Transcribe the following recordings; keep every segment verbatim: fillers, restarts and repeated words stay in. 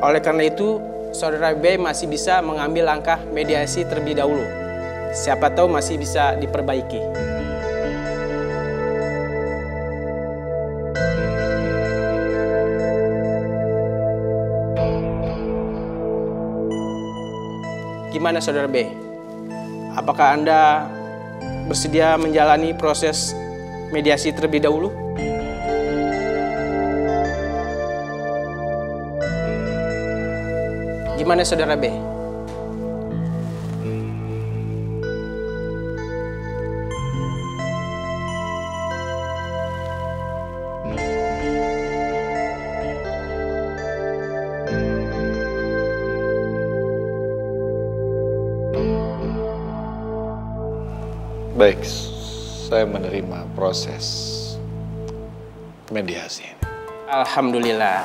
Oleh karena itu, saudara B masih bisa mengambil langkah mediasi terlebih dahulu. Siapa tahu masih bisa diperbaiki. Gimana saudara B? Apakah Anda bersedia menjalani proses mediasi terlebih dahulu? Gimana saudara B? Baik, saya menerima proses mediasi ini. Alhamdulillah.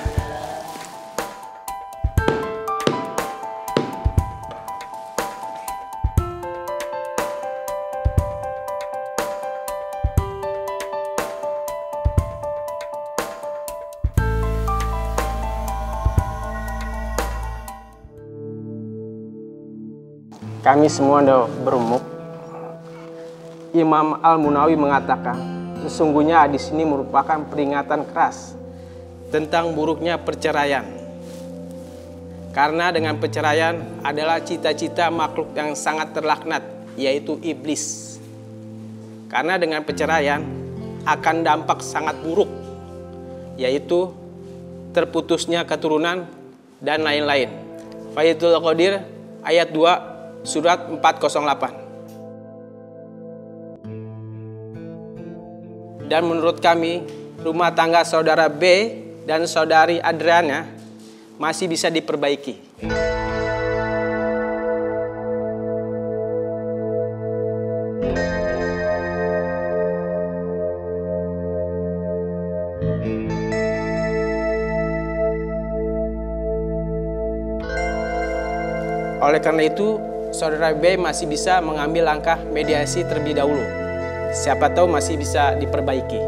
Kami semua sudah berumuk. Imam Al-Munawi mengatakan, sesungguhnya hadis ini merupakan peringatan keras tentang buruknya perceraian. Karena dengan perceraian adalah cita-cita makhluk yang sangat terlaknat, yaitu iblis. Karena dengan perceraian akan dampak sangat buruk, yaitu terputusnya keturunan dan lain-lain. Fathul Qadir ayat dua surat empat nol delapan. Dan menurut kami, rumah tangga saudara B dan saudari Adriana masih bisa diperbaiki. Oleh karena itu, saudara B masih bisa mengambil langkah mediasi terlebih dahulu. Siapa tahu masih bisa diperbaiki.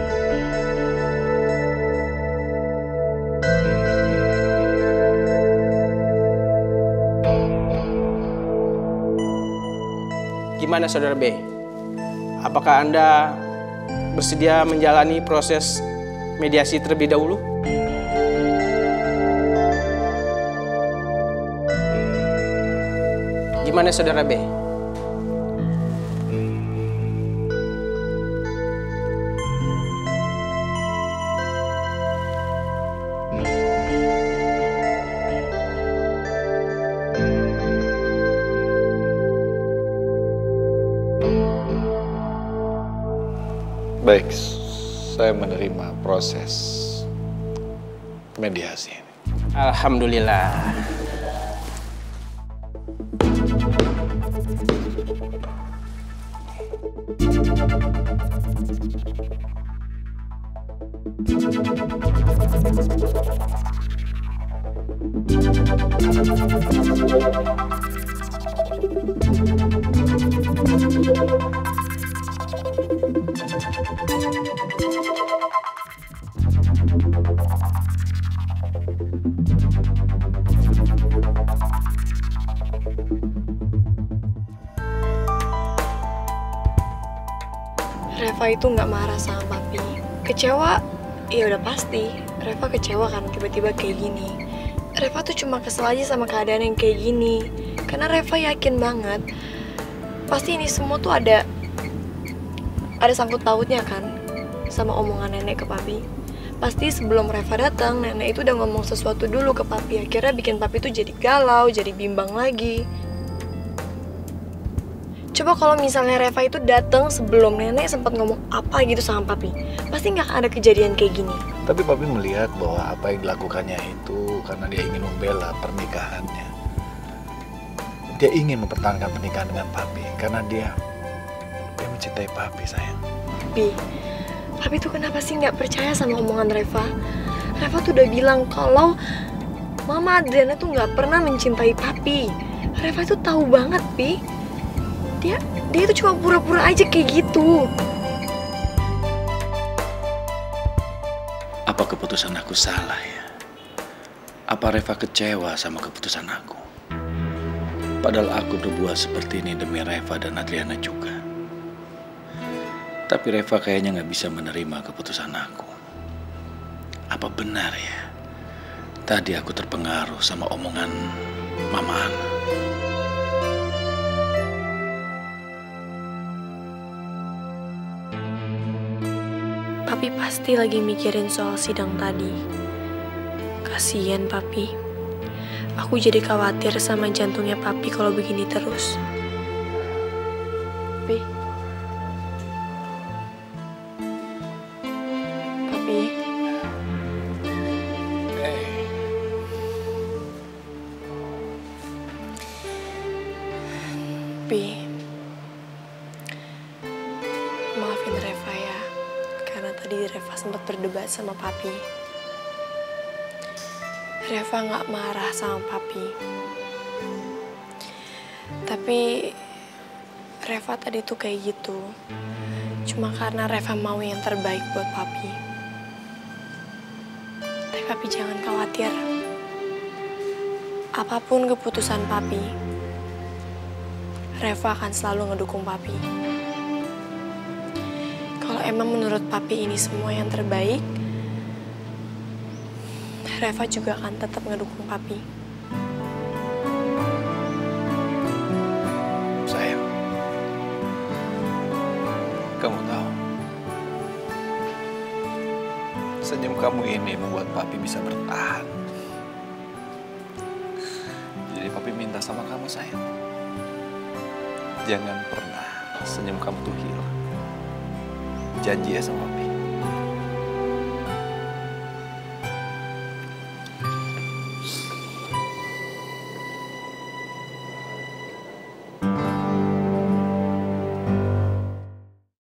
Gimana saudara B? Apakah Anda bersedia menjalani proses mediasi terlebih dahulu? Gimana saudara B? Baik, saya menerima proses mediasi ini. Alhamdulillah. Reva itu nggak marah sama papi. Kecewa, ya udah pasti. Reva kecewa kan tiba-tiba kayak gini. Reva tuh cuma kesel aja sama keadaan yang kayak gini. Karena Reva yakin banget, pasti ini semua tuh ada ada sangkut pautnya kan sama omongan nenek ke papi. Pasti sebelum Reva datang, nenek itu udah ngomong sesuatu dulu ke papi. Akhirnya bikin papi tuh jadi galau, jadi bimbang lagi. Coba kalau misalnya Reva itu datang sebelum nenek sempat ngomong apa gitu sama papi, pasti nggak ada kejadian kayak gini. Tapi papi melihat bahwa apa yang dilakukannya itu karena dia ingin membela pernikahannya. Dia ingin mempertahankan pernikahan dengan papi karena dia dia mencintai papi, sayang. Pi, papi tuh kenapa sih nggak percaya sama omongan Reva? Reva tuh udah bilang kalau Mama Adriana tuh nggak pernah mencintai papi. Reva tuh tahu banget, Pi. Dia, dia itu cuma pura-pura aja kayak gitu. Apa keputusan aku salah ya? Apa Reva kecewa sama keputusan aku? Padahal aku berbuat seperti ini demi Reva dan Adriana juga. Tapi Reva kayaknya gak bisa menerima keputusan aku. Apa benar ya? Tadi aku terpengaruh sama omongan Mama Ana. Papi pasti lagi mikirin soal sidang tadi. Kasian Papi. Aku jadi khawatir sama jantungnya Papi kalau begini terus. Papi. Papi. Papi. Maafin Reva ya. Karena tadi Reva sempat berdebat sama Papi. Reva gak marah sama Papi. Tapi Reva tadi tuh kayak gitu. Cuma karena Reva mau yang terbaik buat Papi. Tapi Papi jangan khawatir. Apapun keputusan Papi, Reva akan selalu ngedukung Papi. Kalau emang menurut Papi ini semua yang terbaik, Reva juga akan tetap ngedukung Papi. Sayang, kamu tahu, senyum kamu ini membuat Papi bisa bertahan. Jadi Papi minta sama kamu, sayang, jangan pernah senyum kamu tuh hilang. Janji ya sama Papi.